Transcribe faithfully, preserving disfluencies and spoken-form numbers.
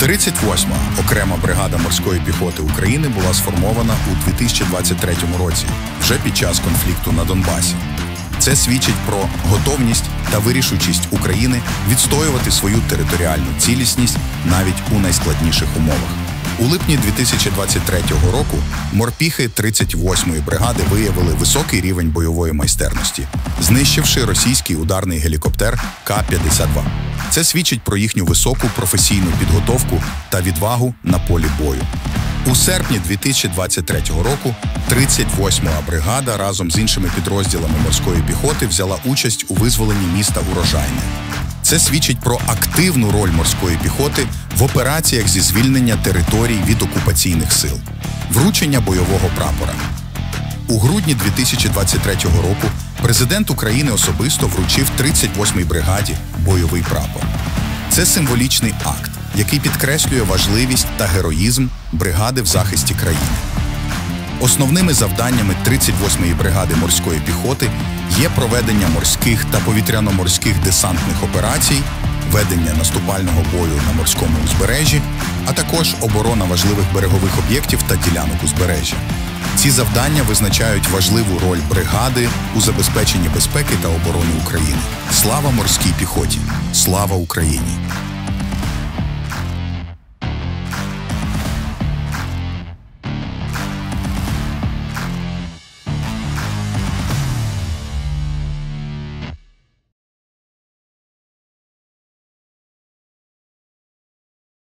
тридцять восьма окрема бригада морської піхоти України була сформована у дві тисячі двадцять третьому році, вже під час конфлікту на Донбасі. Це свідчить про готовність та вирішучість України відстоювати свою територіальну цілісність навіть у найскладніших умовах. У липні дві тисячі двадцять третього року морпіхи тридцять восьмої бригади виявили високий рівень бойової майстерності, знищивши російський ударний гелікоптер Ка п'ятдесят два. Це свідчить про їхню високу професійну підготовку та відвагу на полі бою. У серпні дві тисячі двадцять третього року тридцять восьма бригада разом з іншими підрозділами морської піхоти взяла участь у визволенні міста Урожайне. Це свідчить про активну роль морської піхоти в операціях зі звільнення територій від окупаційних сил. Вручення бойового прапора. У грудні дві тисячі двадцять третього року президент України особисто вручив тридцять восьмій бригаді бойовий прапор. Це символічний акт, який підкреслює важливість та героїзм бригади в захисті країни. Основними завданнями тридцять восьмої бригади морської піхоти є проведення морських та повітряно-морських десантних операцій, ведення наступального бою на морському узбережжі, а також оборона важливих берегових об'єктів та ділянок узбережжя. Ці завдання визначають важливу роль бригади у забезпеченні безпеки та оборони України. Слава морській піхоті! Слава Україні!